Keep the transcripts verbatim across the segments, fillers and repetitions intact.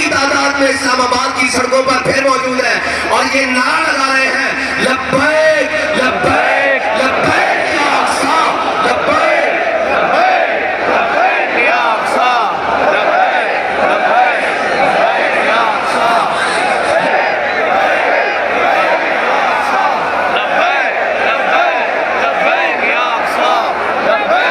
की तादाद में इस्लामाबाद की सड़कों पर फिर मौजूद है और ये नारा लगा रहे हैं, लब्बैक लब्बैक लब्बैक या अक्सा, लब्बैक लब्बैक लब्बैक या अक्सा, लब्बैक लब्बैक लब्बैक या अक्सा, लब्बैक लब्बैक लब्बैक या अक्सा, लब्बैक।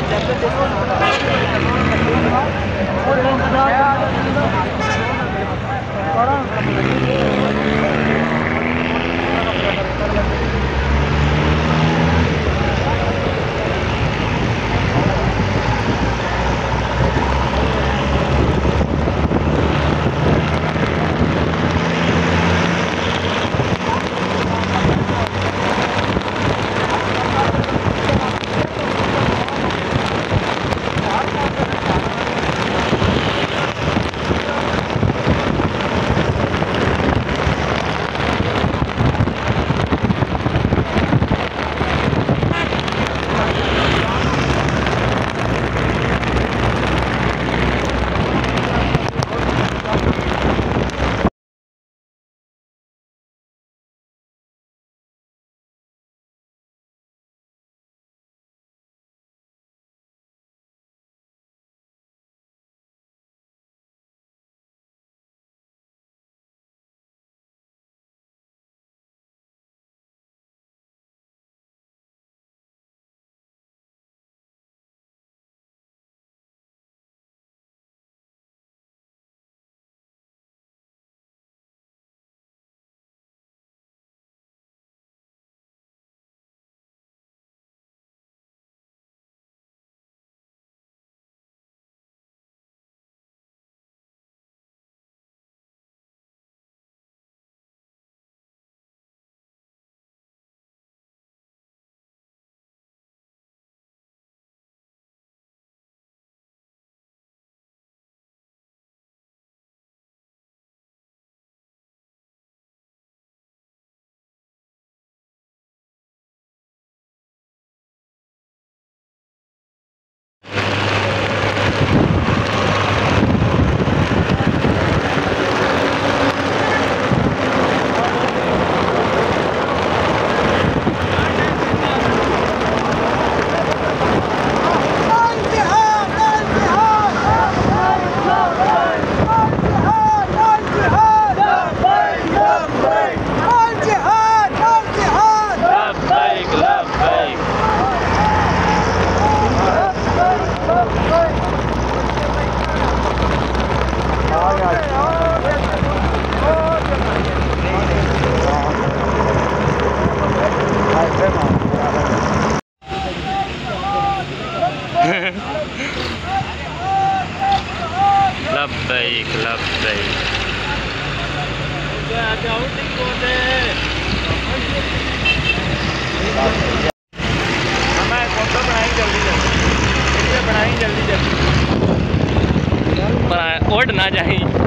लब्बैक लब्बैक। हमें फोटो बनाई जल्दी जल्दी बनाई जल्दी जल्दी उड़ ना जाए।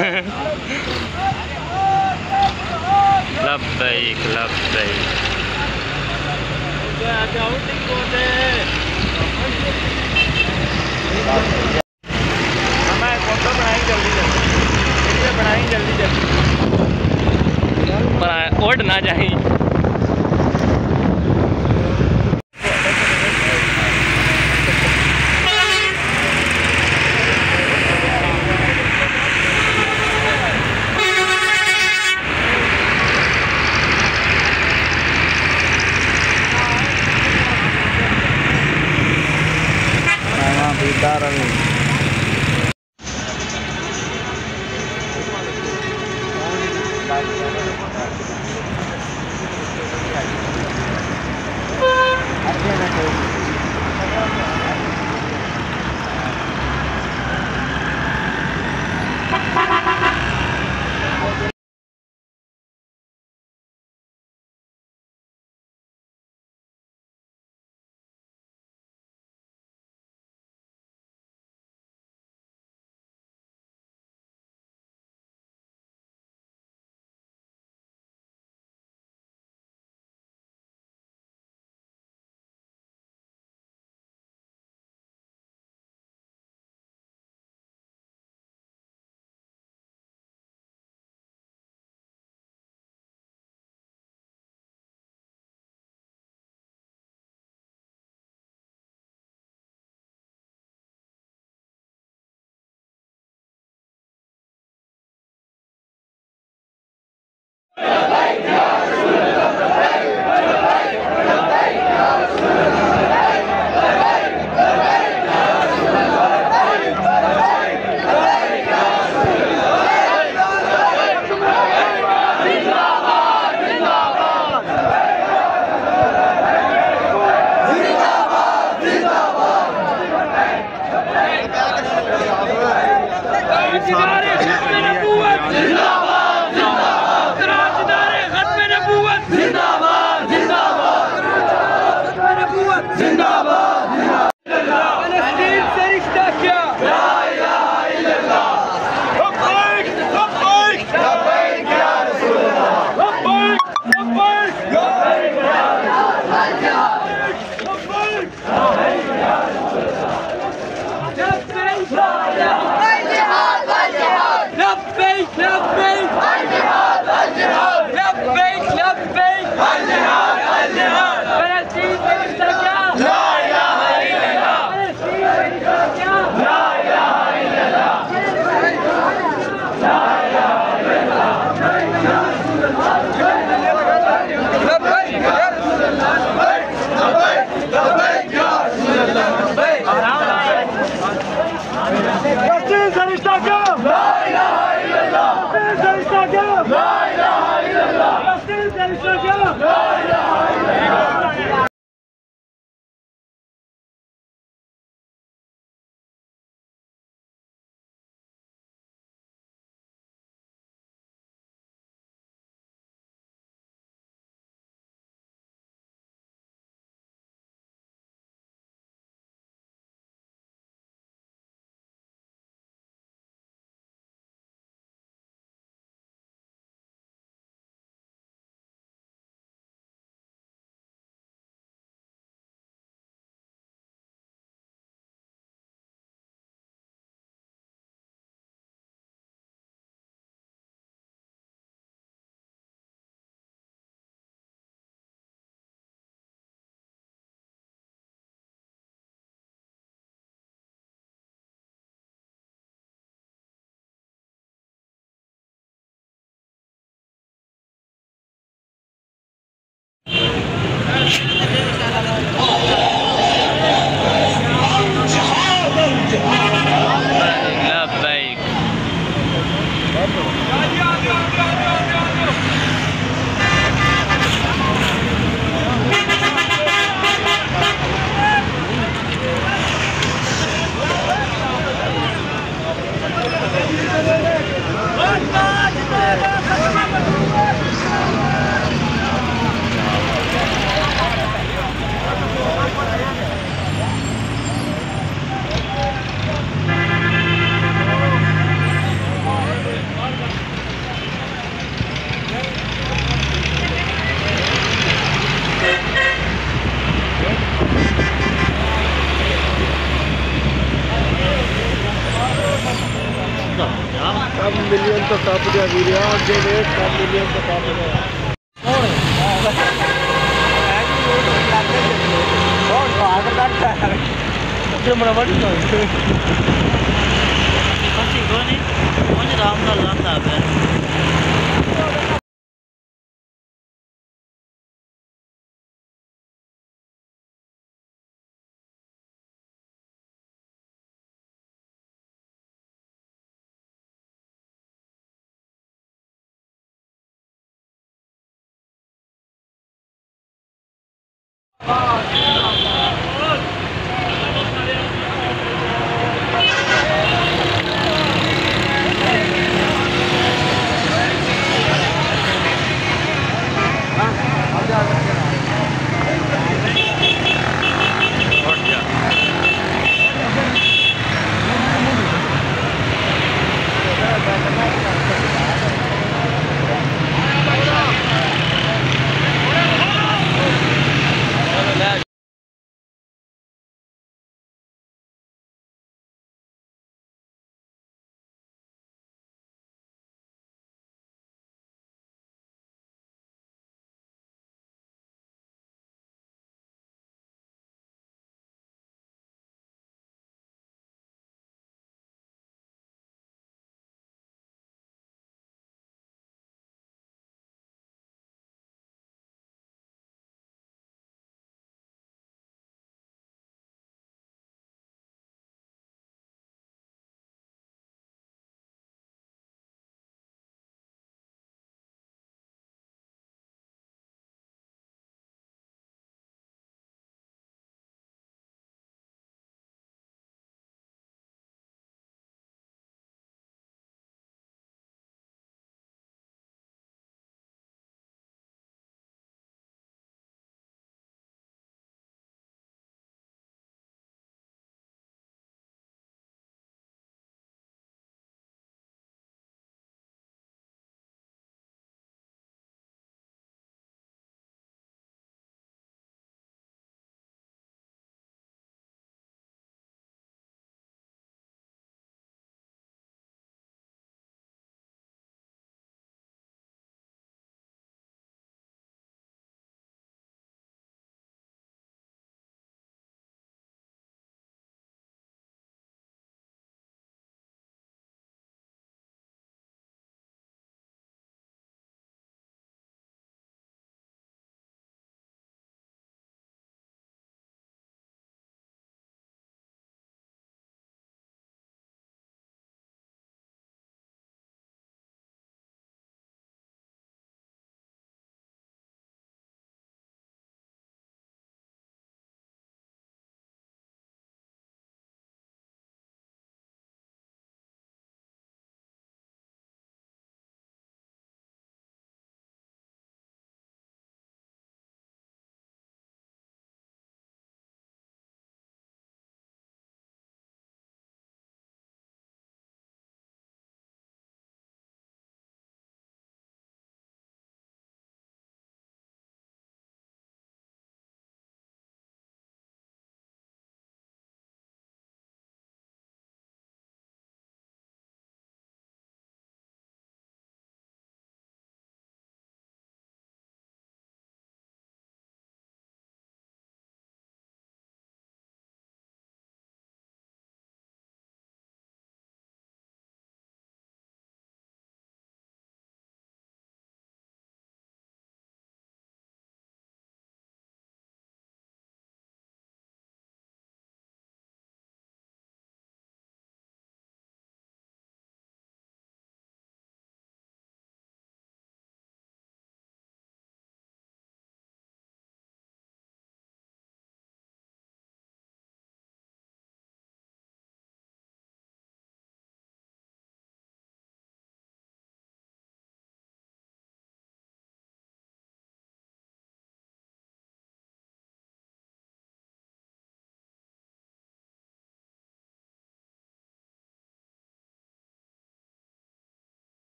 लब्बैक लब्बैक। हमें फोटो बनाई जल्दी जल्दी, वीडियो बनाई जल्दी जल्दी, पर उड़ ना जाए। मिलियन तो टप गया वीर अगे वेट कम मिलियन तो टप गया बड़ा बड़ी राम नाल लांदा है।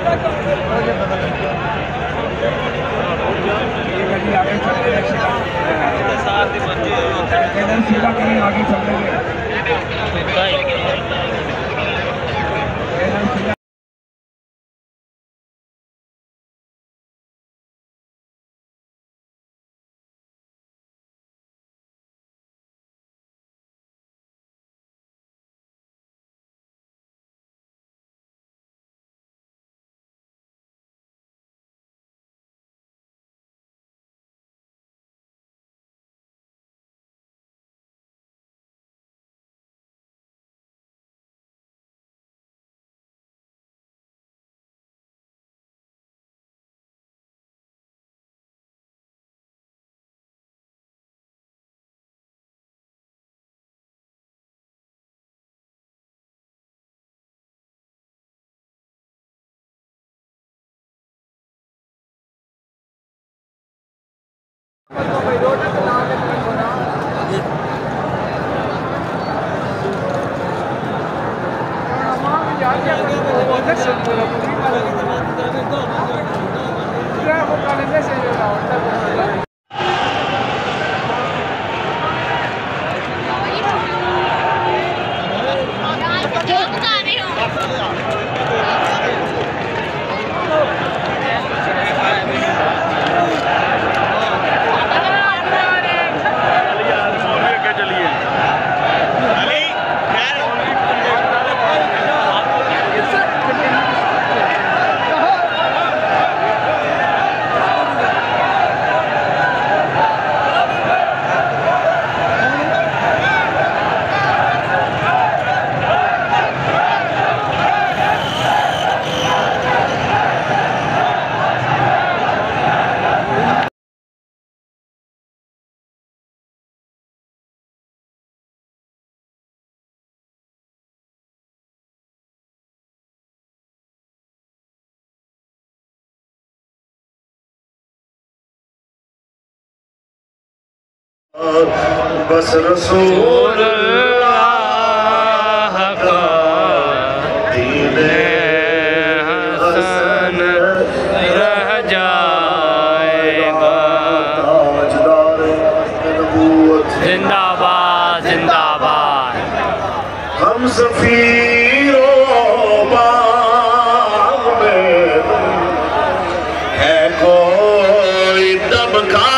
सीधा करें आगे चलेंगे। बस रसूल अल्लाह का दीने हसन रह जाएगा। जिंदाबाद जिंदाबाद। हम सफीरों बाग में है कोई दबका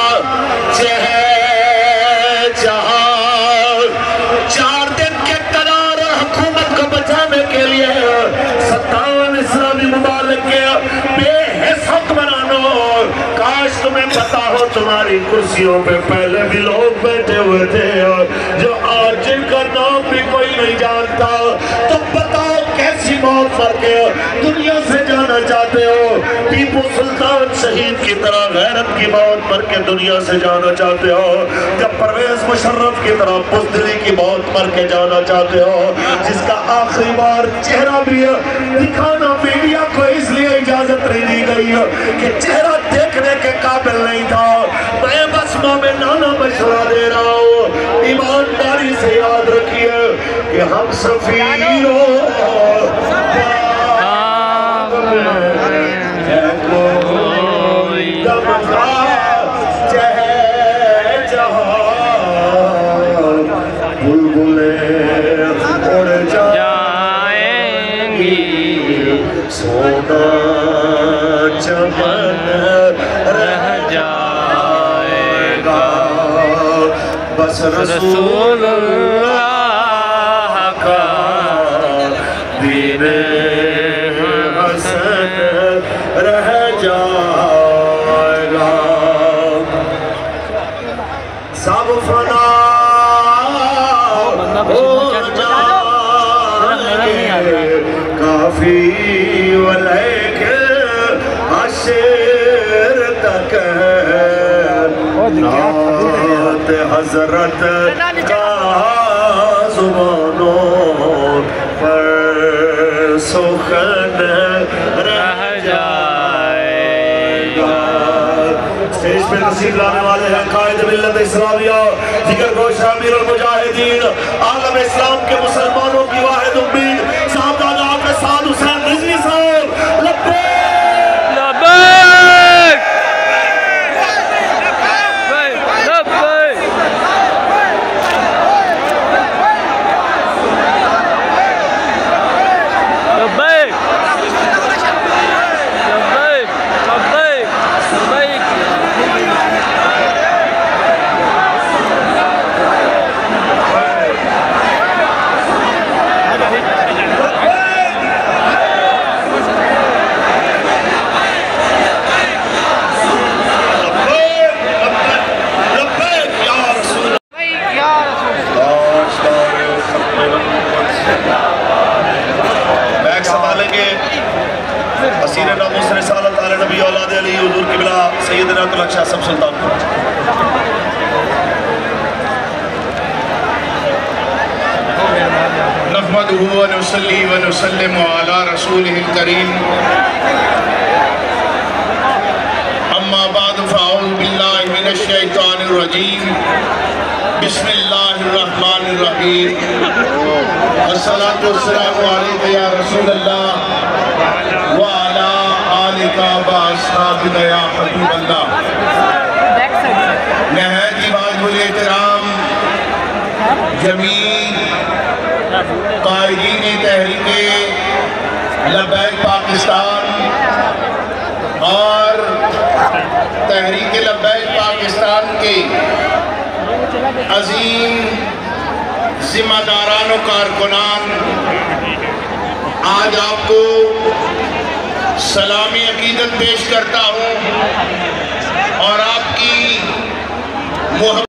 चार दिन के करार हुकूमत को बचाने के लिए सत्तावन इस्लामी मुबालिक के बेहिस हुक्मरानों, काश तुम्हें पता हो तुम्हारी कुर्सियों पे पहले भी लोग बैठे हुए थे जो आज जिनका नाम भी कोई नहीं जानता। तुम बताओ कैसी मौत मर के दुनिया से जाना चाहते हो? टीपू सुल्तान शहीद की तरह गैरत की मौत मर के दुनिया से जाना चाहते हो? जब परवेज मुशर्रफ की तरह बुज़दिली की मौत मर के जाना चाहते हो? जिसका आखिरी बार चेहरा भी दिखाना मीडिया को इसलिए इजाजत नहीं दी गई है कि चेहरा देखने के काबिल नहीं था। मैं बस मोमिनाना मशवरा दे रहा हूँ, ईमानदारी से याद रखिए कि हम सफीरों सोना चमन रह जाएगा। बस रसूल अल्लाह का दीने हसन रह जाएगा। सब फना हो जाएंगे काफी वलैके अशर तक नात हजरत का जुबानों पर सुखन रह जाएगा। स्टेज पे तशरीफ लाने वाले हैं कायद मिल्लत इस्लामिया, जिगर गोश अमीर अल मुजाहिदीन, आलम इस्लाम के मुसलमानों की वाहिद उम्मीद साहब दादा के साथ हुसैन रिजवी साहब। असीर नामुस रिसालत आला नबी औलाद अली हुजूर किबला सैयदना तुलक शाह सब सुल्तान नहमदुहु व नुसल्ली व नुसल्लिमु अला रसूलिहिल करीम अम्मा बाद फ़अऊज़ु बिल्लाहि मिनश शैतानिर रजीम बिस्मिल्लाहिर रहमानिर रहीम अस्सलातु वस्सलामु अलैका या रसूलल्लाह व अला आलिका व अस्हाबिका या हबीबल्लाह। नहायत वाजिबुल एहतराम जमील कायदीन तहरीके लब्बैक पाकिस्तान और तहरीके लब्बैक पाकिस्तान के अजीम जिम्मेदारान कारकुनान, आज आपको सलामी अकीदत पेश करता हूँ और आपकी मोहब्बत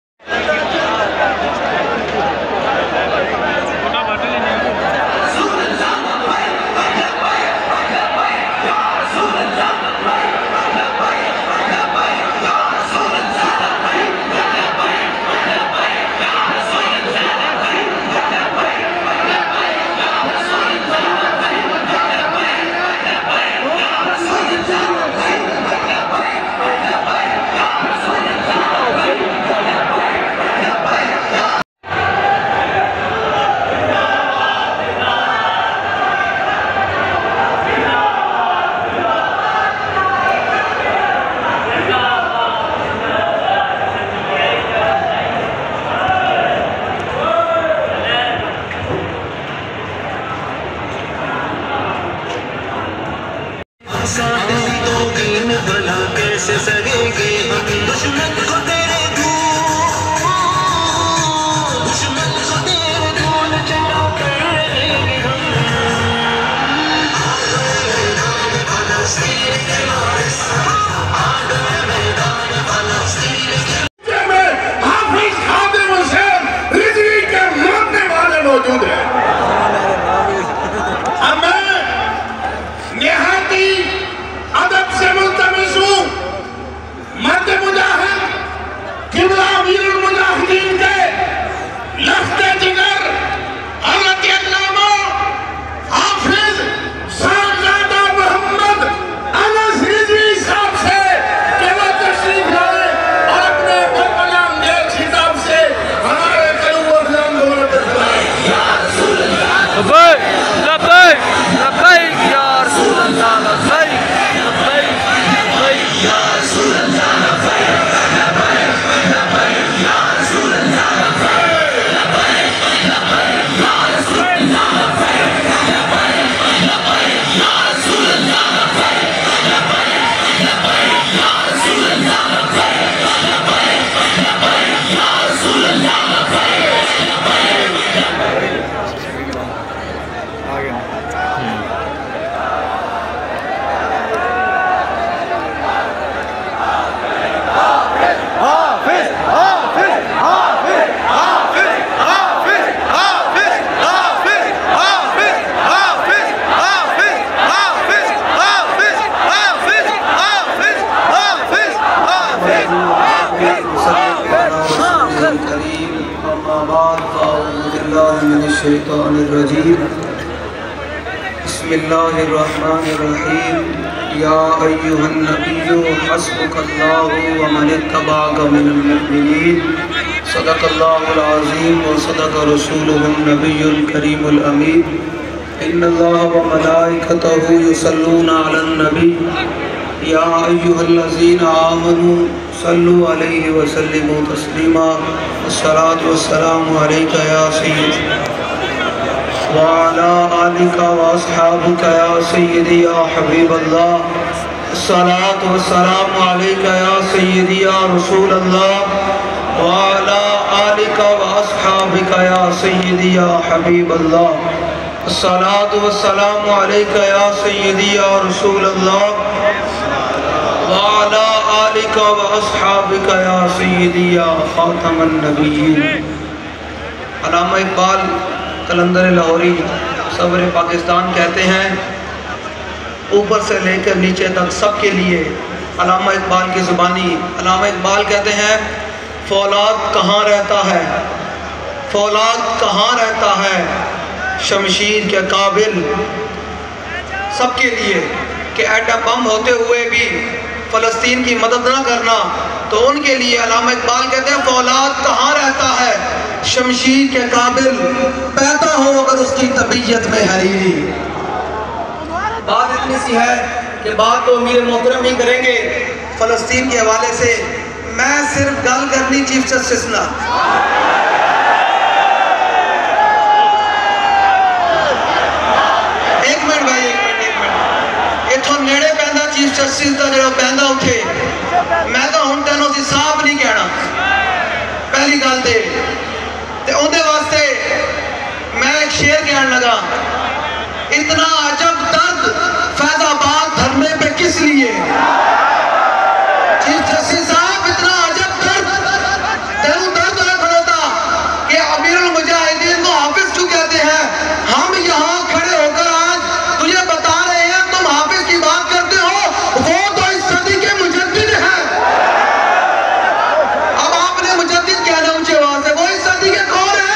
कैसे सहेंगे हम दुश्मन को तेरे दुश्मन को तेरे धूल चढ़ा कर रहेंगे हम। हाफिज खादिम हुसैन रिजवी के मानने वाले मौजूद हैं। हमें निहाती अदब से मुल्तमिस हूँ मर्द मुजाहिद किबला अमीरुल मुजाहिदीन के लफ्ते जिगर हज़रत अल्लामा हाफिज साहबजादा मोहम्मद अनस रिजवी साहब से कि वो तशरीफ लाए और अपने बरबला अंगेज खिताब से हमारे करूब और ज़ाम दोनों पे फैलाएं। या रसूल अल्लाह लब्बैक लब्बैक लब्बैक या रसूल अल्लाह लब्बैक लब्बैक लब्बैक या रसूल अल्लाह लब्बैक लब्बैक लब्बैक या रसूल अल्लाह लब्बैक लब्बैक लब्बैक या रसूल अल्लाह लब्बैक लब्बैक लब्बैक या रसूल अल्लाह लब्बैक लब्बैक लब्बैक या रसूल अल्लाह लब्बैक लब्बैक लब्बैक या रसूल अल्लाह लब्बैक बिस्मिल्लाहिर्रहमानिर्रहीम या अय्युहन नबिय्यु हस्बुकल्लाहु व मन इत्तबअक मिनल मुमिनीन सदक़ल्लाहुल अज़ीम व सदक़ रसूलुहुन नबियुल करीमुल अमीन इन्नल्लाह व मलाइकतहु युसल्लूना अलन नबी या अय्युहल्लज़ीना आमनू सल्लु अलैहि व सल्लिमू तस्लीमा अस्सलातु वस्सलामु अलैका या सय्यदी व अला आलिका व अस्हाबिका या सय्यदी या हबीबल्लाह अस्सलातु वस्सलामु अलैका या सय्यदी या रसूलल्लाह व अला आलिका व अस्हाबिका या सय्यदी या हबीबल्लाह अस्सलातु वस्सलामु अलैका या सय्यदी या रसूलल्लाह व अला आलिका व अस्हाबिका या सय्यदी या खातमन नबिय्यीन। अल्लामा इकबाल कलंदर लाहौरी सबर पाकिस्तान कहते हैं, ऊपर से लेकर नीचे तक सबके लिए। अल्लामा इकबाल की ज़ुबानी, अल्लामा इकबाल कहते हैं फौलाद कहाँ रहता है, फौलाद कहाँ रहता है, शमशीर के काबिल। सबके लिए कि एटम बम होते हुए भी फ़लस्तीन की मदद ना करना, तो उनके लिए अल्लामा इकबाल कहते हैं फौलाद कहाँ रहता है, शमशीर के काबिल, पैदा हो अगर उसकी तबीयत में हरीरी। बात इतनी सी है कि बात तो अमीर मोहतरम ही करेंगे फ़लस्तीन के हवाले से। मैं सिर्फ गल करनी चीफ जस्टिस ना, एक मिनट भाई, एक मिनट एक मिनट इथों नेड़े पैंदा चीफ जस्टिस का जो पैंदा उठे, मैं तो हुण तेनों सी साफ नहीं कहना पहली गल ते ते उहदे वास्ते मैं एक शेर कहन लगा, इतना अजब दर्द फैजाबाद धरने पे किस लिए। चीफ जस्टिस साहब इतना अजब दर्द तेरू दर्द है खड़ोता कि अमीरुल मुजाहिदीन को हाफिज क्यों कहते हैं। हम यहाँ खड़े होकर आज तुझे बता रहे हैं, तुम हाफिज की बात करते हो, वो तो इस सदी के मुजद्दिद हैं। अब आपने मुजद्दिद कहना ऊंचे आवाज से, वो इस सदी के कौन है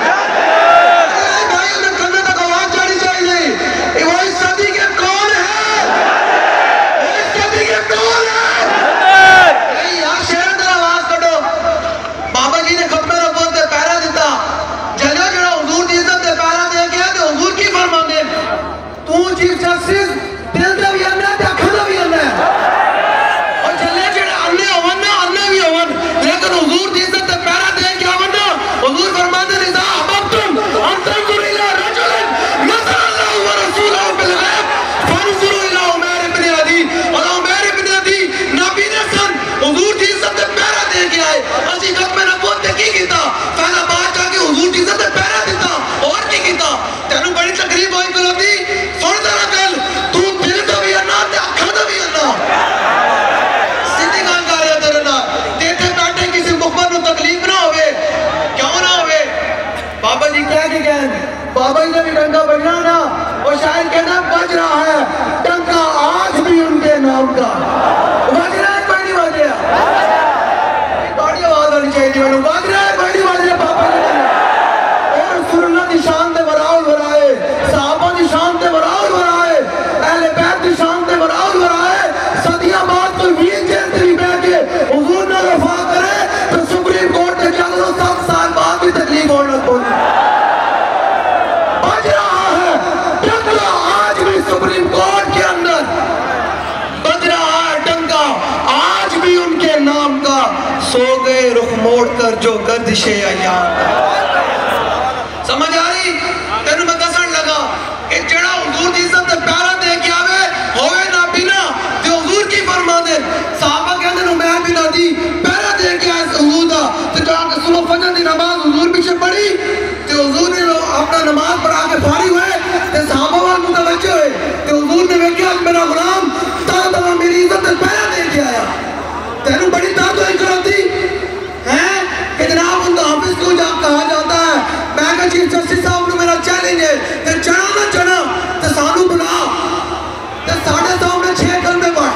भाई, उन्हें करने तक आवाज जानी चाहिए। वो इस सदी के कौन है, वो इस सदी के कौन है। नहीं यार शेर तेरा आवाज कटो। बाबा जी ने खत्म नबूवत ते पहरा दिता, जलो जड़ा हुजूर दी इज्जत ते पहरा दे गया ते हुजूर की फरमांदे, तू चीफ जस्टिस दिल दा भी अन्ना ते अखां दा भी अन्ना है। और जले जड़े अन्ने होवन ना अन्ने भी होवन, लेकिन हुजूर दी इज्जत ते पहरा दे के आवन ना, हुजूर फरमांदे रिजा अबतुम अंतजुर इला रजुलिन नज़रल्लाहु व रसूलुहु बिल गैब फंजुरु इला उमर इब्न अदी। और उमर इब्न अदी नबी ने सन हुजूर दी इज्जत ते पहरा दे के आए। असि खत्म नबूवत ते की कीता, फैज़ाबाद जाके हुजूर दी इज्जत ते पहरा दिता, और की कीता। तेनू बड़ी तकलीफ होई कलोती, सुन जरा गल, तू दिल दा भी अन्ना ते अखां दा भी अन्ना। सीधी गल कर रहा तेरे नाल, ते इत्थे बैठे किसी मुखबर नूं तकलीफ ना होवे, क्यों ना होवे। बाबा जी कह के गए, बाबा जी ने भी डंका बजना ना, और शायद कहना बज रहा है डंका आज भी उनके नाम का। बज रहा है कोई नहीं बज रहा, बड़ी आवाज आनी चाहिए मैनू, बज रहा है कोई नहीं बज रहा। बाबा जी और सुन्नत दी शान ते वराउल वराए, सहाबा दी शान ते वराउल वराए, अहले बैत दी शान ते वराउल वराए। सदियां बाद कोई वीर जेल ते भी बैठ के हुजूर नाल वफा करे तो सुप्रीम कोर्ट ते चल लो, सात साल बाद भी तकलीफ होने लग पई। बज रहा है डंका आज भी सुप्रीम कोर्ट के अंदर, बज रहा है डंका आज भी उनके नाम का। सो गए रुख मोड़ कर जो गर्दिशे अय्याम। समझ आ रही तेन मैं दसन लगा कि जड़ा हुजूर दी इज्जत ते पहरा दे के आवे होवे ना बिना ते हुजूर की फरमांदे। साहबा कहंदे उमर बिन अदी पहरा दे के आए हुजूर दा, ते जाके सुबह फजर दी नमाज हुजूर पीछे पढ़ी, ते हुजूर ने अपना नमाज पढ़ा के फारिग हुए, ते साहबा वाल मुतवज्जो हुए, ते हुजूर ने वेख्या मेरा गुलाम ता ता मेरी इज्जत ते पहरा दे के आया। तेनू बड़ी दर्द होई कराती है कि जनाब उनका हाफिज क्यों जा कहा जाता है। मैं कहा चीफ जस्टिस साहब को मेरा चैलेंज है, ते चढ़ा ना चढ़ा ते सानू बुला, ते साढ़े सामने छह कलमे पढ़,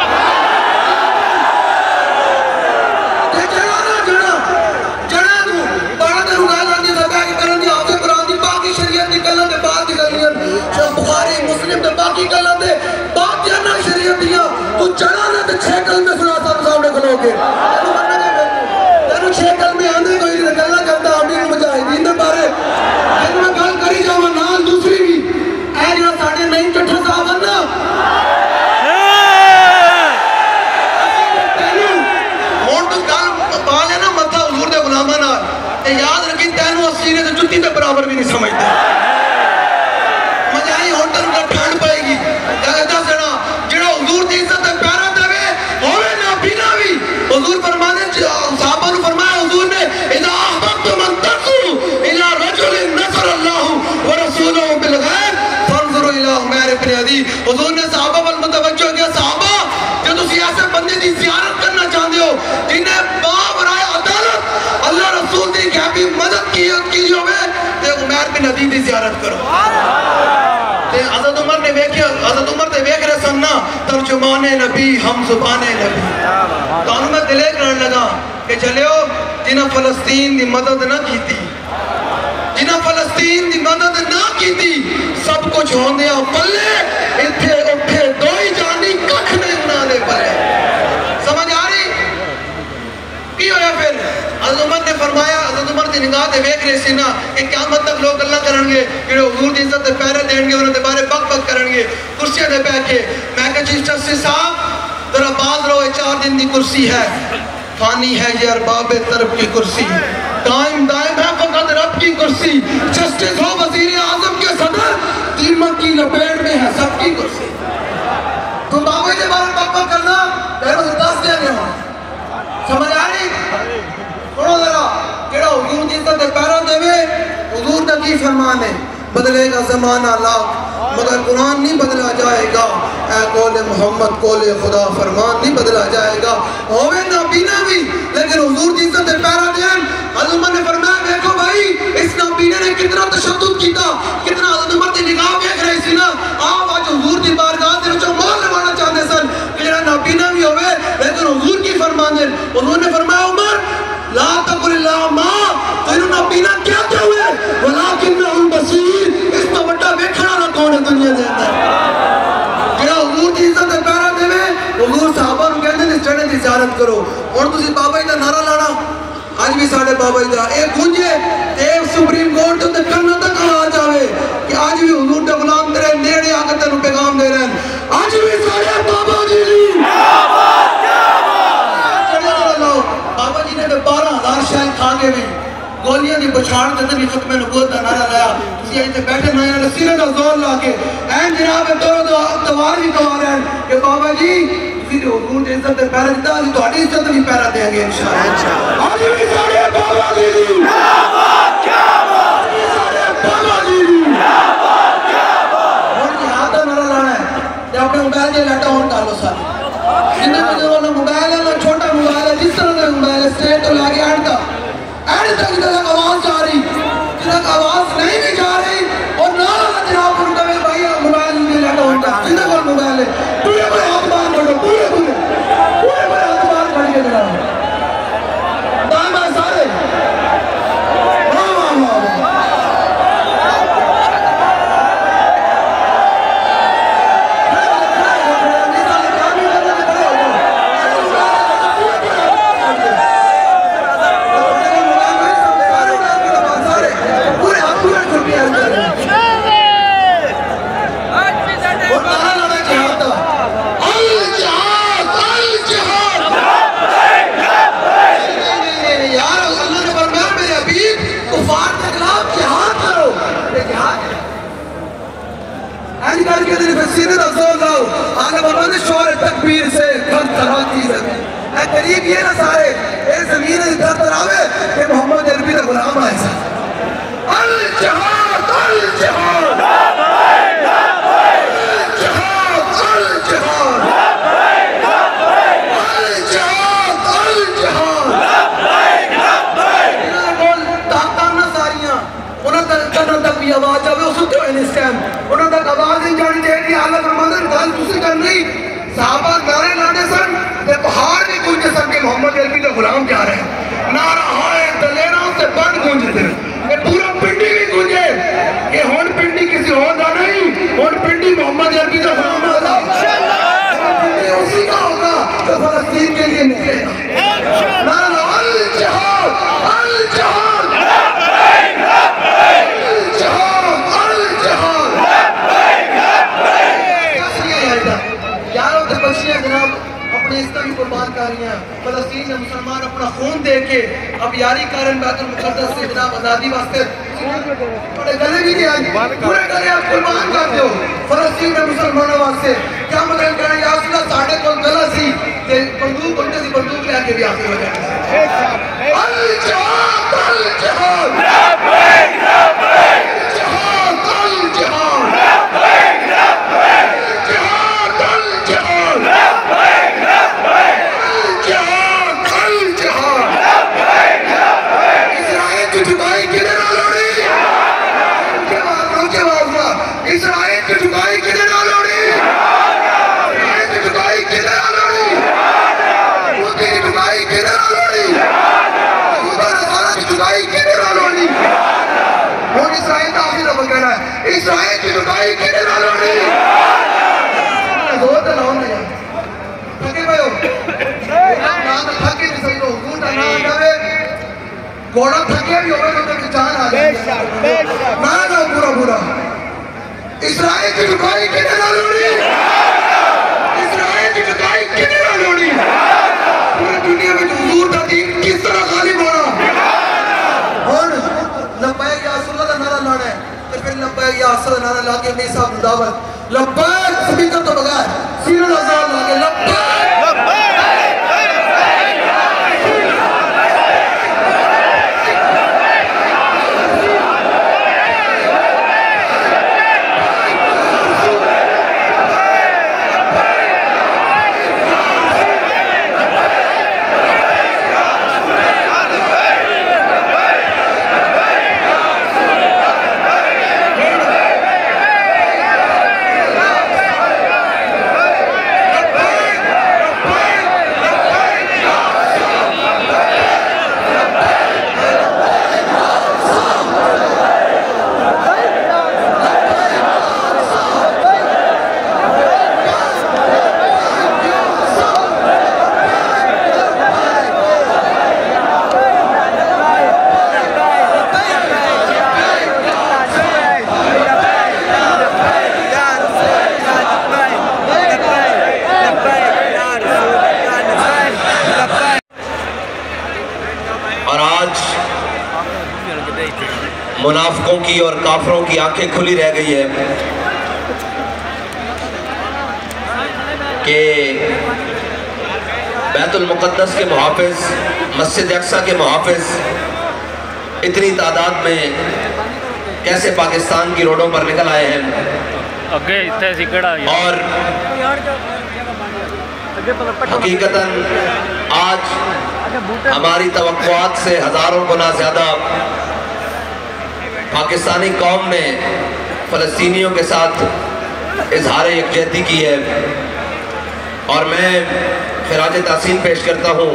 ते चढ़ा ना चढ़ा चढ़ा तू बड़ा तेरू गल आंदी सदा कि करन दी आपसे कुरान दी बाकी शरीयत दी गल्लां ते बात दी गल्लां जो बुखारी मुस्लिम ते बाकी गल्लां ते बात या ना शरीयत दियां, तू चढ़ा ना ते छह कलमे सुना सब सामने खलोगे। तेनू मन्ना तेनू छह कलमे आंदे कोई नहीं, गल्लां करदा अमीर मुजाहिदीन दे बारे। फिर मैं गल करी जावां नाल दूसरी भी, ऐ जेड़ा साडे नहीं चट्ठा साहब है ना, तेनू हुण तू गल पा ले ना मत्था हुजूर दे गुलामां नाल, ते याद रखी तेनू सीने ते जुत्ती दे बराबर भी नहीं समझदा। मजाई हुण तेनू ठंड पएगी। दस जणा जेड़ा हुजूर दी इज्जत ते पहरा देवे होवे ना बिना भी, हुजूर फरमाने साहबा नु फरमाया हुजूर ने इदा अहबब्तुम अन तंजुरु इला रजुलिन नज़रल्लाहु व रसूलुहु बिल गैब फंजुरु इला उमर इब्न अदी। हुजूर ने साहबा वल मुतवज्जो किया, साहबा जो तुसी ऐसे बंदे दी ज़ियारत करना चाहते हो जिन्हें बाबराए अदालत अल्लाह रसूल दी गैबी मदद की की होवे, ते उमर बिन अदी दी ज़ियारत करो। ते हज़रत उमर ने वेख्या, हज़रत उमर ते वेख रहे तर्जुमाने नबी हम जुबाने नबी। तो मैं दिले करने लगा कि चलियो जिन्हें फलस्तीन की मदद ना की थी, जिन्हें फलस्तीन की मदद ना की थी, सब कुछ होंदे पल्ले इत्थे उठे दो ही जानी कख नहीं उन्होंने पले। समझ आ रही की होया? फिर हज़रत उमर ने फरमाया, हज़रत उमर की निगाह से वेख रहे सी ना कि क़यामत तक लोग अल्लाह करेंगे जेडे हुजूर की इज्जत के पैरे देंगे, उन्होंने बारे बक बक करेंगे कुर्सियां दे बैठ के। मैं कहा चीफ जस्टिस साहब जरा बाज रहो, चार दिन की कुर्सी है, फानी है ये अरबाब तरफ की कुर्सी, कायम दायम है फकत रब की कुर्सी। जस्टिस हो वजीर आजम के सदर, दीमक की लपेट में है सबकी कुर्सी। तो बाबा के बारे में बक बक करना दस देने हो। समझ आ रही? सुनो जरा, जेड़ा हुजूर की इज्जत दे पैरा देवे, हुजूर का की फरमान है, बदलेगा जमाना लाख मगर कुरान नहीं बदला जाएगा। ऐ कौले मोहम्मद कौले खुदा फरमान नहीं बदला जाएगा। होवे ना पीना भी लेकिन हुजूर की इज्जत दे पैरा देन। हज़रत उमर ने फरमाया देखो भाई इस नाबीने ने कितना तशद्दुद किया, कितना हज़रत उमर की निगाह देख रही सी ना। आप आज हुजूर की बारगाह दे विच माल लगाना चाहते सन कि जेड़ा नाबीना भी होवे लेकिन हुजूर की फरमान देन। उन्होंने फरमाया उमर ला तकुलिल्लाह मां, तेरे नाबीना क्या क्या हुए वलाकिन्नहुल बसीर, इस तो बड़ा देखना ना कौन है दुनिया के अंदर जेड़ा हुजूर की इज्जत दे पैरा देवे। हुजूर साहबा नु कहंदे ने चढ़े दी ज़ियारत करो। हुण तुसी बाबा जी दा नारा लाना, आज भी साडे बाबा जी दा ए गूंजे ते सुप्रीम कोर्ट ते कन्ना तक आवाज आवे कि आज भी हुजूर दे गुलाम तेरे नेड़े आके तेनु पैगाम दे रहे हैं। आज भी साडे बाबा जी जिंदाबाद जिंदाबाद। बाबा जी ने तो बारह हजार शहर खा के भी गोलियां की पछाड़ के भी खत्म नबूवत का नारा लाया। तुसी इत्थे बैठे ना यार सिरे दा जोर ला के ऐन जनाब तो तवार भी कमा रहे हैं कि बाबा जी तुसी जो हुजूर दी इज्जत दे पैरा दिता असीं तुहाडी इज्जत भी पैरा देंगे इंशाअल्लाह। आज भी साडे बाबा जी जिंदाबाद जिंदाबाद, साडे बाबा जी जिंदाबाद जिंदाबाद। हुण जिहाद दा नारा लाना है ते अपने मोबाइल दे लाटा ऑन कर लो सारे, जिन्हें भी जो मोबाइल है ना छोटा मोबाइल है जिस तरह का मोबाइल है स्ट्रेट तो लाके एंड तक एंड तक तक आवाज जा रही, तक आवाज नहीं भी जा रही और ना जनाब उनका मेरे भाई मोबाइल में लाटा ऑन कर, जिन्हें पर मोबाइल है पूरे पूरे हाथ बाहर करो, पूरे पूरे पूरे पूरे हाथ बाहर कर के जनाब दाएं बाएं सारे वाह वाह वाह। तकबीर से करीब ये ना सारे जमीन आवे कि मोहम्मद अरबी का गुलाम है। अल जहाद अल जहाद आवाज आवे उस इस टाइम उन्होंने तक आवाज नहीं जानी चाहिए। आला फरमाते हैं गल तुसी करनी साहबा नारे लाने सन ते पहाड़ भी गूंजे सन कि मोहम्मद अरबी का गुलाम जा रहे हैं। नारा हाय दलेरा से बंद गूंजते ये पूरा पिंडी भी गूंजे कि हुण पिंडी किसी और का नहीं, हुण पिंडी मोहम्मद अरबी का गुलाम होगा, पिंडी उसी का होगा जो फलस्तीन के लिए निकलेगा। नारा अल जिहाद अल जिहाद कुर्बान कर रही हैं। फलस्तीन में मुसलमान अपना खून दे के अब यारी कारण बैतुल मुक़द्दस से जनाब आज़ादी वास्ते बड़े गले भी नहीं आए, पूरे गले आप कुर्बान करते हो फलस्तीन में मुसलमानों वास्ते। क्या मतलब कहना यार सुना साढ़े को गला सी ते बंदूक उनके सी बंदूक लेके भी आते हो जाते अल जिहाद अल जिहाद लब्बैक लब्बैक जिहाद अल जिहाद लब्बैक लब्बैक जिहाद अल जिहाद लब्बैक लब्बैक जिहाद अल जिहाद लब्बैक लब्बैक। इस्राइल की जुदाई किधर ना लोड़ी, इस्राइल की जुदाई किधर ना लोड़ी, इस्राइल की झुकाई किने नाल होनी जोर ते लाओ ना यार थके पयो ना तो थके नहीं सही हुकूम का ना जावे घोड़ा थके भी होवे तो जान आ जाए ना ना पूरा पूरा इस्राइल की झुकाई किने नाल होनी इस्राइल की झुकाई किने नाल होनी पूरी दुनिया में हुजूर दा दीन किस तरह गालिब होना और लब्बैक या रसूल दा नारा लाना है तो फिर लब्बैक या रसूल दा नारा लाके मेरे साहब दावत लब्बैक स्पीकर तो बगैर सीना अज़ान लाके लब्बैक मुनाफिकों की और काफरों की आंखें खुली रह गई है कि बैतुल मुक़द्दस के मुहाफ़िज़, मस्जिद अक़सा के मुहाफ़िज़ इतनी तादाद में कैसे पाकिस्तान की रोडों पर निकल आए हैं और हकीकतन आज हमारी तवक्कुआत से हज़ारों गुना ज़्यादा पाकिस्तानी कौम ने फ़लस्तीनियों के साथ इजहार यकजहती की है और मैं खिराज तहसीन पेश करता हूँ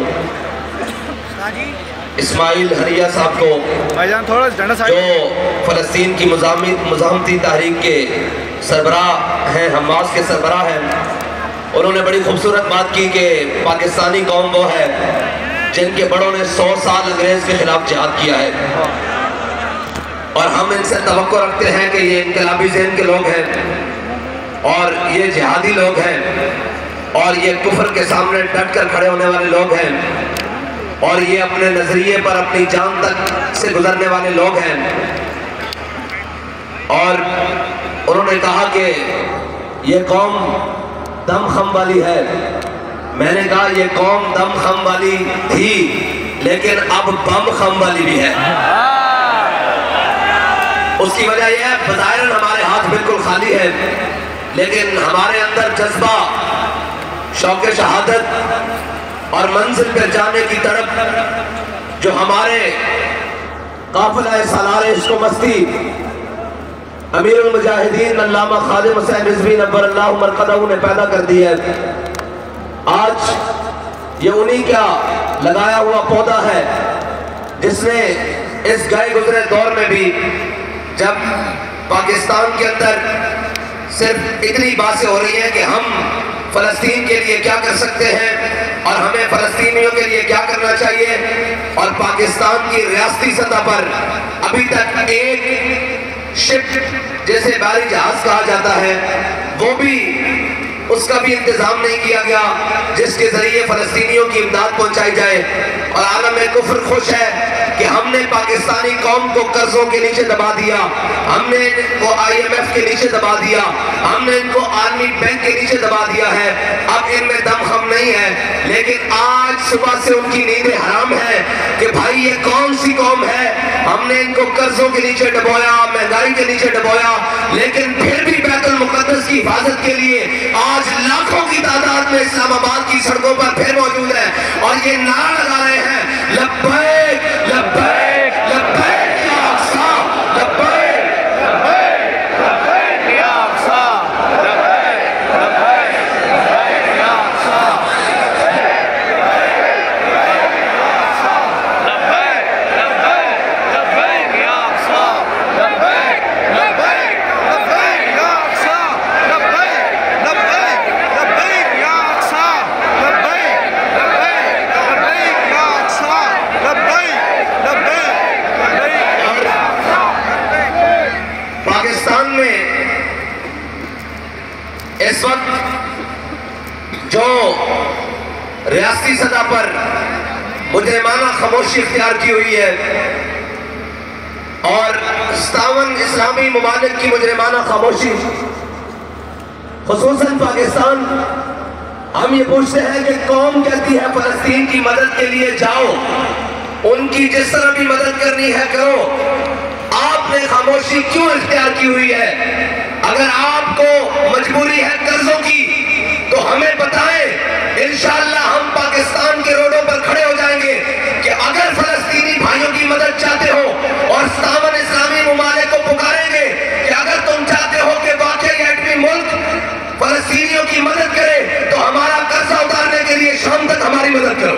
इस्माइल हरिया साहब को जो फ़लस्तीन की मुज़ाहमती तहरीक के सरबराह हैं, हमास के सरबराह हैं। उन्होंने बड़ी खूबसूरत बात की कि पाकिस्तानी कौम वो है जिनके बड़ों ने सौ साल अंग्रेज़ के ख़िलाफ़ जिहाद किया है और हम इनसे तवक्को रखते हैं कि ये इनकलाबी ज़हन के लोग हैं और ये जिहादी लोग हैं और ये कुफ्र के सामने डट कर खड़े होने वाले लोग हैं और ये अपने नज़रिए पर अपनी जान तक से गुजरने वाले लोग हैं। और उन्होंने कहा कि ये कौम दम खम वाली है। मैंने कहा ये कौम दम खम वाली थी लेकिन अब बम खम वाली भी है। उसकी वजह यह है बज़ाहिर हमारे हाथ बिल्कुल खाली है लेकिन हमारे अंदर जज्बा, शौक़ शहादत और मंजिल पर जाने की तड़प जो हमारे काफ़िला सालार इश्क़ मस्ती अमीरुल मुजाहिदीन अल्लामा खादिम हुसैन रिज़वी नव्वरल्लाहु मरक़दहू ने पैदा कर दी है। आज ये उन्हीं का लगाया हुआ पौधा है जिसने इस गए गुजरे दौर में भी जब पाकिस्तान के अंदर सिर्फ इतनी बातें हो रही हैं कि हम फ़लस्तीन के लिए क्या कर सकते हैं और हमें फ़लस्तीनियों के लिए क्या करना चाहिए और पाकिस्तान की रियासती सतह पर अभी तक एक शिप जैसे बारी जहाज कहा जाता है वो भी उसका भी इंतजाम नहीं किया गया जिसके जरिए फ़लस्तीनियों की इमदाद पहुंचाई जाए। और आलम कुफ्र खुश है कि हमने पाकिस्तानी कौम को कर्जों के नीचे दबा दिया, हमने इनको आई एम एफ के नीचे दबा दिया, हमने इनको आर्मी बैंक के नीचे दबा दिया है। अब इनमें दम खम नहीं है लेकिन आज सुबह से उनकी नींदें हराम है कि भाई ये कौन सी कौम है। हमने इनको कर्जों के नीचे डबोया, महंगाई के नीचे डबोया लेकिन फिर भी बैतुल मुक़द्दस की हिफाजत के लिए आज लाखों की तादाद में इस्लामाबाद की सड़कों पर फिर मौजूद है और ये नारा लगा रहे हैं लब्बैक लब्बैक लब्बैक या अक़सा, लब्बैक लब्बैक लब्बैक या अक़सा, लब्बैक लब्बैक लब्बैक या अक़सा, लब्बैक लब्बैक लब्बैक या अक़सा, लब्बैक लब्बैक लब्बैक या जो रियासती सतह पर मुजरिमाना खामोशी इख्तियार की हुई है और सत्तावन इस्लामी ममालिक की मुजरिमाना खामोशी, खुसूसन पाकिस्तान, हम ये पूछते हैं कि कौम कहती है फलस्तीन की मदद के लिए जाओ, उनकी जिस तरह भी मदद करनी है करो, आपने खामोशी क्यों इख्तियार की हुई है? अगर आपको मजबूरी है कर्जों की तो हमें बताएं, इंशाअल्लाह हम पाकिस्तान के रोडों पर खड़े हो जाएंगे कि अगर फलस्तीनी भाइयों की मदद चाहते हो और सत्तावन इस्लामी ममालिक को पुकारेंगे कि अगर तुम चाहते हो कि वाकई एटमी मुल्क फलस्तीनियों की मदद करे तो हमारा कर्जा उतारने के लिए शाम तक हमारी मदद करो।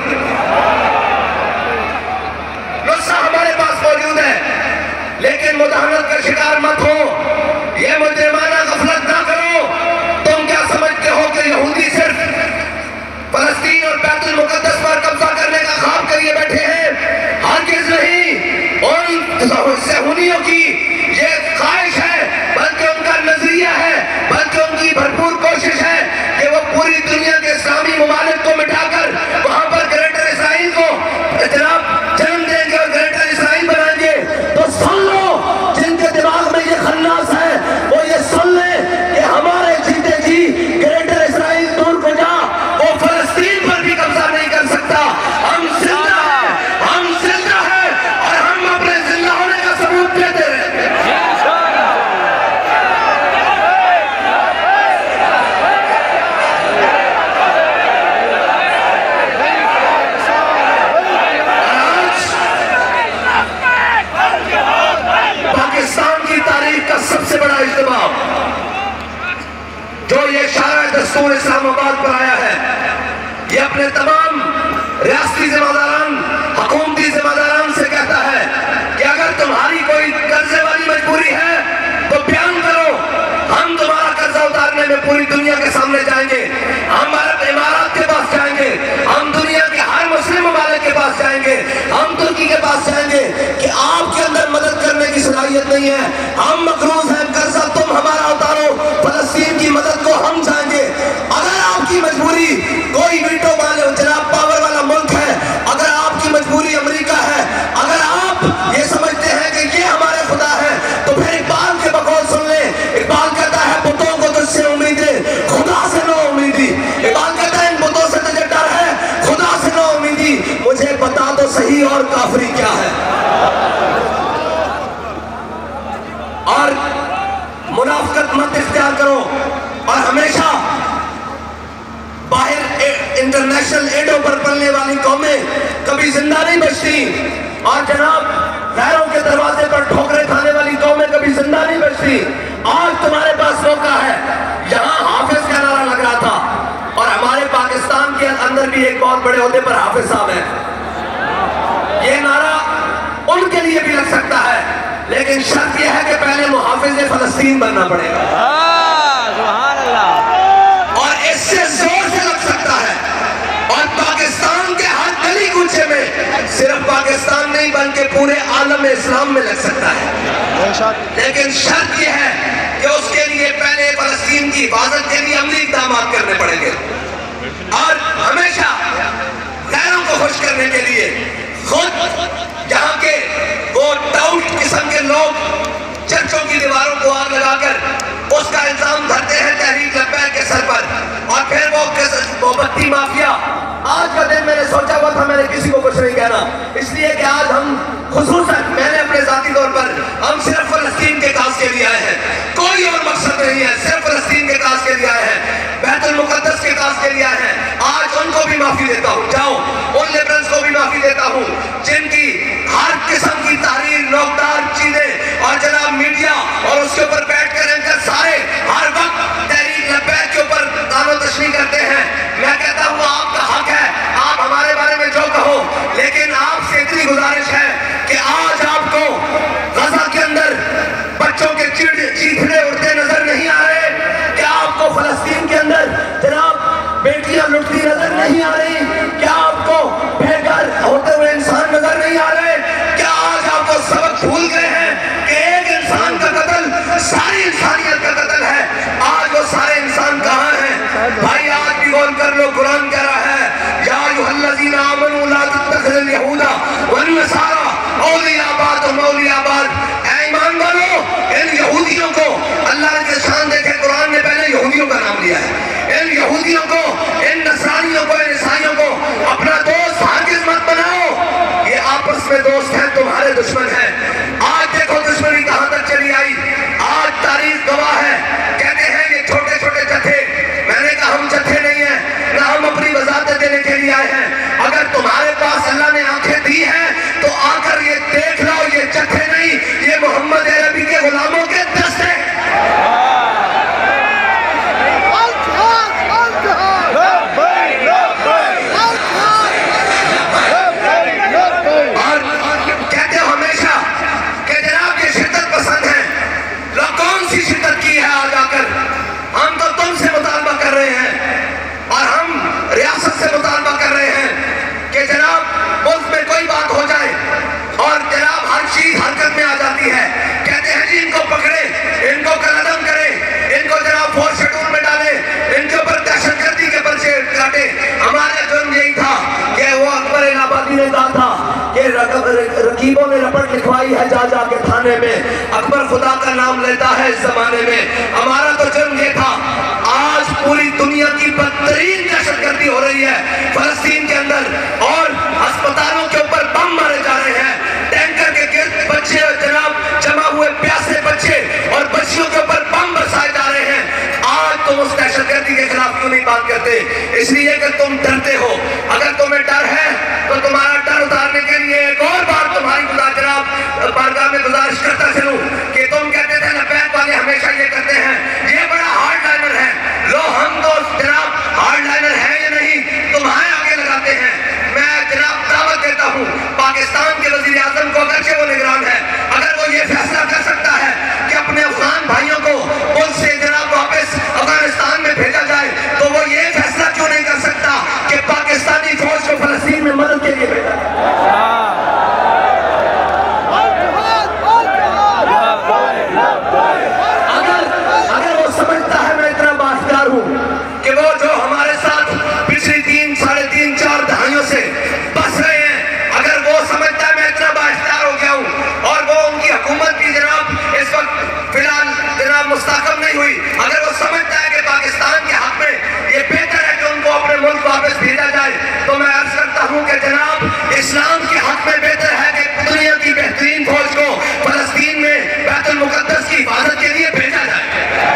नुस्खा हमारे पास मौजूद है, लेकिन मुदाहनत का शिकार मत हो, ये मुजरिमाना गफलत ना करो। तुम क्या समझते हो कि यहूदी सिर्फ फलस्तीन और बैतुल मुकद्दस पर कब्जा करने का ख्वाब करिए बैठे हैं? हरगिज़ नहीं। उन सहूनियों की ये ख्वाहिश है, बल्कि उनका नजरिया है, बल्कि उनकी भरपूर कोशिश है कि वो पूरी दुनिया के इस्लामी ममालिक को मिटाकर वहां पर ग्रेटर इसराइल को जनाब जन्म देंगे और ग्रेटर इसराइल बनाएंगे। तो सुन लो, जिनके दिमाग में ये खन्नास है वो ये सुन ले कि हमारे जीते जी ग्रेटर इसराइल दूर को जा, वो फलस्तीन पर भी कब्जा नहीं कर सकता। हम जिंदा हैं, हम जिंदा हैं और हम अपने जिंदा होने का सबूत देते हैं। पाकिस्तान की तारीख का सबसे बड़ा इज्तिमा जो ये शारा दस्तूर इस्लामाबाद पर आया है, ये अपने तमाम रियासती जिम्मेदारान, हुकूमती जिम्मेदारान से कहता है कि अगर तुम्हारी कोई कर्जे वाली मजबूरी है तो बयान करो, हम तुम्हारा कर्जा उतारने में पूरी दुनिया के सामने जाएंगे, हम अरब इमारात के पास जाएंगे, हम दुनिया के हर मुस्लिम ममालिक के पास जाएंगे, हम तुर्की के पास जाएंगे कि आपके अंदर मदद करने की सलाहियत नहीं है, हम मकरूज हैं, कर्जा तुम हमारा उतारो, फलस्तीन की मदद को हम चाहेंगे। अगर आपकी मजबूरी कोई वीटो वाले जनाब पावर वाला मुल्क है, अगर आपकी मजबूरी अमेरिका है, अगर आप ये समझते हैं कि ये हमारे खुदा है, तो फिर इकबाल के बकौल सुन ले। इकबाल कहता है बुतों को तुझसे उम्मीदें, खुदा से नो उम्मीदी। इकबाल कहता है इन बुतों से तुझे डर है, खुदा से नो उम्मीदी। मुझे बता दो सही और काफरी क्या है। और मुनाफिकत मत इख्तियार करो और हमेशा बाहर इंटरनेशनल एडों पर पलने वाली कौमें कभी जिंदा नहीं बचती और जनाब गैरों के दरवाजे पर ठोकरे खाने वाली कौमें कभी जिंदा नहीं बचती। आज तुम्हारे पास मौका है, यहाँ हाफिज का नारा लग रहा था और हमारे पाकिस्तान के अंदर भी एक बहुत बड़े ओहदे पर हाफिज साहब हैं, ये नारा उनके लिए भी लग सकता है, लेकिन शर्त यह है कि पहले मुहाफिज फलस्तीन बनना पड़ेगा। सुभान अल्लाह। और इससे जोर से लग सकता है और पाकिस्तान के हर गली कूचे में, सिर्फ पाकिस्तान नहीं बल्कि पूरे आलम इस्लाम में लग सकता है, लेकिन शर्त यह है कि उसके लिए पहले फलस्तीन की हिफाजत के लिए अमली इक़दाम करने पड़ेंगे और हमेशा गैरों को खुश करने के लिए खुद यहाँ के वो टाउट किस्म के लोग चर्चों की दीवारों को आग लगाकर उसका इल्जाम धरते हैं तहरीक लब्बैक के सर पर, और फिर वो मोमबत्ती माफिया। आज का दिन मैंने सोचा हुआ था मैंने किसी को कुछ नहीं कहना, इसलिए कि आज हम खुसूसन मैंने अपने जाती तौर पर हम सिर्फ फलस्तीन के काज के लिए आए हैं, कोई और मकसद नहीं है, सिर्फ फलस्तीन के काज के लिए आए हैं, बैतुल मुकद्दस के काज के लिए आए हैं। आज उनको भी माफी देता हूँ, जाओ उन लिबरल्स को भी माफी देता हूँ जिनकी हर किस्म की तहरीर, नोकदार चीजें और जनाब मीडिया और उसके ऊपर बैठ कर एंकर सारे हर वक्त तहरीक लब्बैक के ऊपर तानो तशनी करते हैं। मैं कहता हूँ आपका हक है, आप हमारे बारे में जो कहो, लेकिन आपसे इतनी गुजारिश है कि आज आपको गजा के अंदर बच्चों के चीथड़े उड़ते नजर नहीं आ रहे, क्या आपको फलस्तीन के अंदर जनाब बेटियां लुटती नजर नहीं आ रही, क्या आपको बेघर होते हुए इंसान नजर नहीं आ रहे, क्या आज आपको सबक भूल गए हैं कि एक इंसान का कत्ल सारी इंसानियत का कत्ल है। आज वो सारे इंसान कहाँ हैं भाई? आज भी वो गौर कर लो, कुरान कह रहा है या अय्युहल्लज़ीना आमनू ला तत्तखिज़ुल यहूदा वन नसारा औलिया बादुहुम औलिया बाद। ऐ ईमान वालो, इन यहूदियों को, अल्लाह के शान देखे, कुरान ने पहले यहूदियों का नाम लिया है। इन यहूदियों को, इन नसरानियों को, इन ईसाइयों को अपना दोस्त हरगिज़ मत बनाओ। ये आपस में दोस्त हैं, तुम्हारे दुश्मन हैं। आज देखो दुश्मनी कहां तक चली आई। आज तारीख गवाह है। कहते हैं ये छोटे छोटे जत्थे, मैंने कहा हम जत्थे नहीं है, ना हम अपनी वजारत देने के लिए आए हैं। अगर तुम्हारे पास अल्लाह ने आंखें दी हैं तो आकर ये देख लो, ये जत्थे नहीं, ये मोहम्मद अरबी के गुलामों के दस्ते। और कहते हो हमेशा कि जनाब ये शिद्दत पसंद है। लो कौन सी शिद्दत की है आज आकर? हम तो तुमसे मुतालबा कर रहे हैं और हम रियासत से मुतालबा कर रहे हैं कि जनाब मुल्क में कोई बात हो जाए और जनाब हर चीज हरकत में आ जाती है। कहते हैं जी इनको पकड़े, इनको कलअदम करे, इनको जनाब फोर्स शेड्यूल में डाले, इनके ऊपर दहशतगर्दी के पर्चे काटे। हमारा जुर्म यही था कि वो अकबर इलाहाबादी ने कहा था कि रकीबों ने रपट लिखवाई है जा जाके थाने में, अकबर खुदा का नाम लेता है इस जमाने में। हमारा तो जुर्म ये था। आज पूरी दुनिया की बदतरीन दहशतगर्दी हो रही है फलस्तीन के अंदर और अस्पतालों के ऊपर बम मारे जा रहे हैं। टैंकर के गिर्द बच्चे जनाब जमा हुए प्यासे बच्चे और बच्चियों के ऊपर बम बरसाए जा रहे हैं। आज तुम उस दहशतगर्दी के खिलाफ क्यों नहीं बात करते? इसलिए कि तुम डरते हो। अगर तुम्हें डर है तो तुम्हारा डर उतारने के लिए एक और बार तुम्हारी गुजार जनाब बारगाह में गुजारिश करता चलूं कि तुम कहते थे लबैक वाले हमेशा ये करते हैं, ये बड़ा हार्ड लाइनर है। लो हम तो जनाब हार्ड लाइनर है या नहीं तुम्हारे आगे लगाते हैं। मैं जनाब दावत देता हूँ पाकिस्तान के वजीर आजम को, अगरचे वो निगरान है, अगर वो ये फैसला कर सकता है कि अपने अफगान भाइयों को उनसे जनाब वापस अफगानिस्तान में भेजा जाए, तो वो ये फैसला क्यों नहीं कर सकता कि पाकिस्तानी फौज को फलस्तीन में मदद के लिए भेजा जाए? अगर अगर वो समझता है मैं इतना बाख्तियार हूँ कि वो जो हमारे साथ पिछली तीन साढ़े तीन चार दहाइयों से बस रहे हैं, अगर वो समझता है मैं इतना बाख्तियार हो गया हूँ और वो उनकी हुकूमत भी जनाब इस वक्त फिलहाल जनाब मुस्तहकम नहीं हुई, अगर वो समझता है कि पाकिस्तान के हक में ये बेहतर है कि उनको अपने मुल्क वापस भेजा जाए, तो मैं अर्ज करता हूँ कि जनाब इस्लाम के हक में बेहतर है कि दुनिया की बेहतरीन फौज को फलस्तीन में बैतुल मुकद्दस की हिफाजत के लिए भेजा जाए।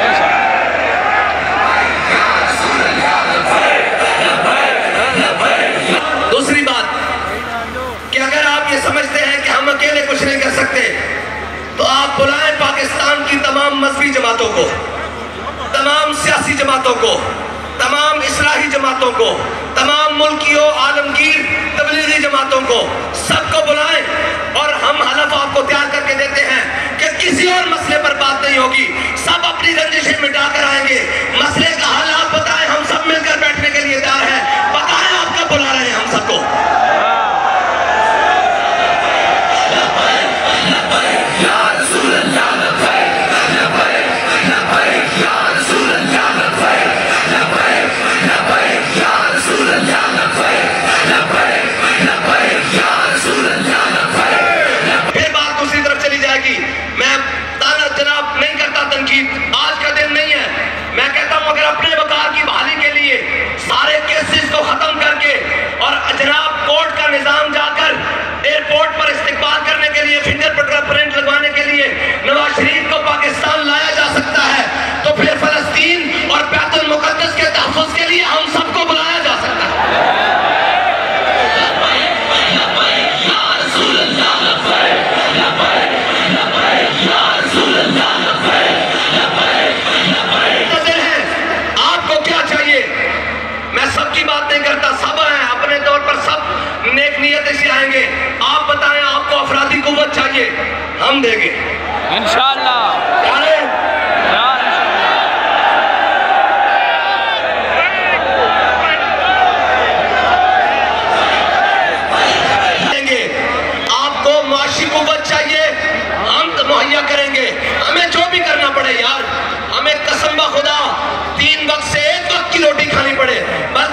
दूसरी बात कि अगर आप ये समझते हैं कि हम अकेले कुछ नहीं कर सकते, तो आप बुलाएं पाकिस्तान की तमाम मजहबी जमातों को, तमाम सियासी जमातों को, तमाम इस्लाही जमातों को, तमाम मुल्कियों आलमगीर तबलीगी जमातों को, सबको बुलाएं और हम हलफ आपको तैयार करके देते हैं कि किसी और मसले पर बात नहीं होगी, सब अपनी रंजिशें मिटाकर आएंगे। मसले का हल आप बताएं, हम सब मिलकर बैठने के लिए तैयार हैं। बताएं आप कब बुला रहे हैं हम सबको? फिर बात दूसरी तरफ चली जाएगी। मैं ताना जनाब नहीं करता तनकीद, आज का दिन नहीं है। मैं कहता हूं अगर अपने वकार की बहाली के लिए सारे केसेस को खत्म करके और जनाब कोर्ट का निजाम जाकर एयरपोर्ट पर इस्तेमाल करने के लिए फिंगरप्रिंट लगवाने के लिए नवाज शरीफ को पाकिस्तान लाया जा सकता है, तो फिर फलस्तीन और बैतुल मुकद्दस के तहफ़्फ़ुज़ के लिए हम सबको बुलाया जा सकता है। आपको क्या चाहिए? मैं सबकी बात नहीं करता, सब हैं अपने तौर पर, सब नेक नियत से आएंगे। आप बताएं आपको अफरादी कुव्वत चाहिए, हम देंगे इंशाअल्लाह। देंगे। आपको माशी कुव्वत चाहिए, हम तो मुहैया करेंगे, हमें जो भी करना पड़े यार, हमें कसम खुदा तीन वक्त से एक वक्त की रोटी खानी पड़े, बस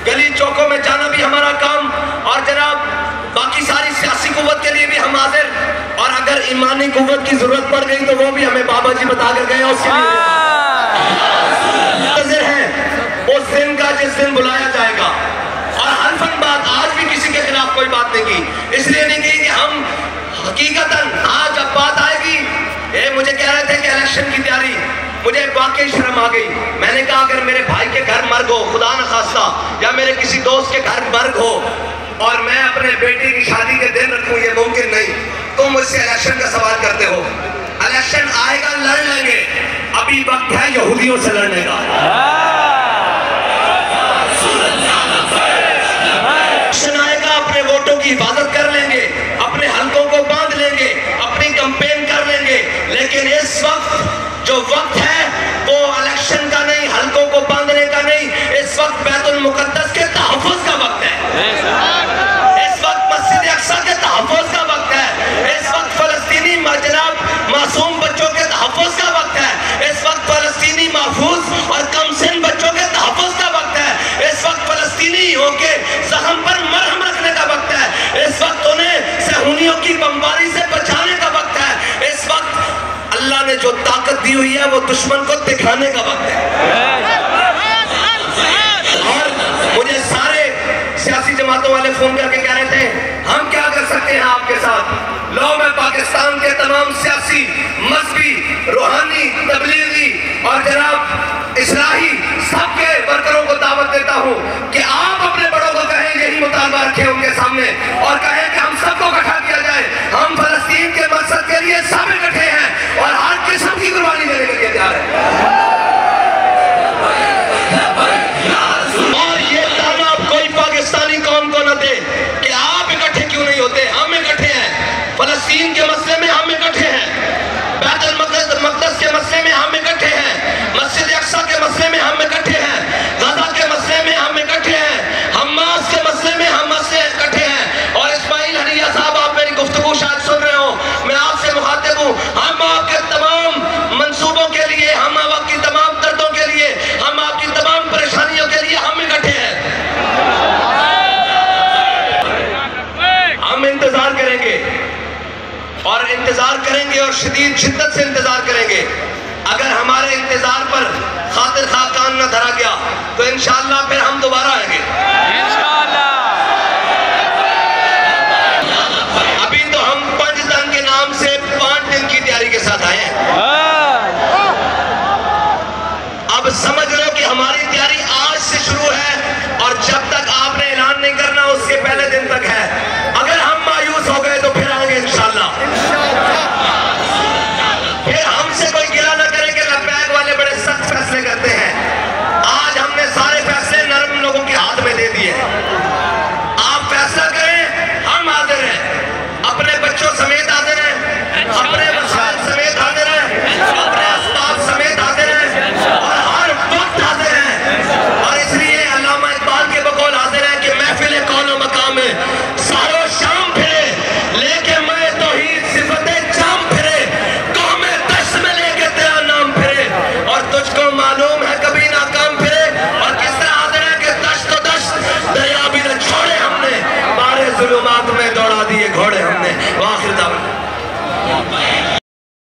गली चौकों में जाना भी हमारा काम, और जनाब बाकी सारी सियासी कुव्वत के लिए भी हम हाजिर, और अगर ईमानी कुव्वत की जरूरत पड़ गई तो वो भी हमें बाबा जी बता कर गए, उसके लिए है उस दिन का जिस दिन बुलाया जाएगा। और हल्फन बात आज भी किसी के खिलाफ कोई बात नहीं की, इसलिए नहीं की कि हम हकीकतन आज अब बात आएगी। ये मुझे कह रहे थे कि इलेक्शन की तैयारी, मुझे वाकई शर्म आ गई। मैंने कहा अगर मेरे भाई के घर मर्ग हो, खुदा न खास्ता, या मेरे किसी दोस्त के घर मर्ग हो, और मैं अपने बेटे की शादी के दिन रखूं, ये मुमकिन नहीं। तुम मुझसे इलेक्शन का सवाल करते हो, इलेक्शन आएगा, लड़ लेंगे, अभी वक्त है यहूदियों से लड़ने का। इलेक्शन आएगा, अपने वोटों की हिफाजत कर लेंगे, अपने हलकों को बांध लेंगे, अपनी कंपेन कर लेंगे, लेकिन इस वक्त जो वक्त है वो इलेक्शन का नहीं, हलकों को बांधने का नहीं, इस वक्त बैतुल मुकद्दस के तहफ़्फ़ुज़ का वक्त है, इस वक्त मस्जिद अक्सा के तहफ़्फ़ुज़ का वक्त है, इस वक्त फलस्तीनी जनाब मासूम बच्चों के तहफ़्फ़ुज़ का वक्त है, इस वक्त फलस्तीनी महफूज और कमसिन बच्चों के तहफ़्फ़ुज़ का वक्त है, इस वक्त फलस्तीनियों के जख्म पर मरहम रखने का वक्त है, इस वक्त उन्हें सहूनियों की बमबारी से बचाने का वक्त है, इस वक्त अल्लाह ने जो ताकत दी हुई है वो दुश्मन को दिखाने का वक्त है। और मुझे सारे सियासी जमातों वाले फोन करके कह रहे थे हम क्या कर सकते हैं आपके साथ। लो मैं पाकिस्तान के तमाम सियासी, मजहबी, रूहानी, तबलीगी और जनाब इस्लाही सबके वर्करों को दावत देता हूं कि आप अपने बड़ों को कहें, यही मुतालबा रखें उनके सामने, और कहें कि हम सबको इकट्ठा किया जाए, हम फलस्तीन के मकसद के लिए सब इकट्ठे हैं और हर किस्म की कुर्बानी देने के लिए तैयार हैं। और ये ताना अब कोई पाकिस्तानी कौम को न दे कि आप इकट्ठे क्यों नहीं होते, हम इकट्ठे हैं। फलस्तीन के मसले में हम इकट्ठे हैं, बैतुल मक़दस के मसले में हम इकट्ठे हैं, मस्जिद अक्सा के मसले में हम इकट्ठे हैं, गजा के मसले में हम इकट्ठे हैं, हमास के मसले में हम मसले इकट्ठे हैं। और इस्माइल हनिया साहब, आप मेरी गुफ्तगू शायद सुन रहे हो, मैं आपसे मुखातिब हूँ, हम आपके तमाम मंसूबों के लिए, हम आपकी तमाम दर्दों के लिए, हम आपकी तमाम परेशानियों के लिए हम इकट्ठे हैं। हम इंतजार करेंगे और इंतजार करेंगे और शदीद शिद्दत से इंतजार करेंगे। अगर हमारे इंतजार पर खातिर खा कान न धरा गया तो इंशाअल्लाह फिर हम दोबारा आएंगे इंशाअल्लाह। अभी तो हम पंचतन के नाम से पांच दिन की तैयारी के साथ आए हैं। अब समझ लो कि हमारी तैयारी आज से शुरू है और जब तक आपने ऐलान नहीं करना उसके पहले दिन तक है। अगर हम मायूस हो गए तो फिर आएंगे इंशाअल्लाह। फिर हमसे कोई गिला न करे कि लब्बैक वाले बड़े सख्त फैसले करते हैं। आज हमने सारे फैसले नरम लोगों के हाथ में दे दिए। आप फैसला करें, हम हाजिर हैं, अपने बच्चों समेत हाजिर हैं, अपने वसाइल समेत हाजिर हैं, अपने अस्बाब समेत हाजिर हैं और हर वक्त हाजिर हैं। और इसलिए अल्लामा इकबाल के बकौल हाजिर है कि महफिल कौनो मकाम में सारो शाम फिरे लेके मैं तो ही सिफते जाम फिरे, कौमे दश्त में लेके तेरा नाम फिरे और तुझको मालूम है कभी नाकाम फिरे। और किस तरह हाजिर है कि दश्त तो दश्त दरिया भी न छोड़े हमने, मारे जुल्मा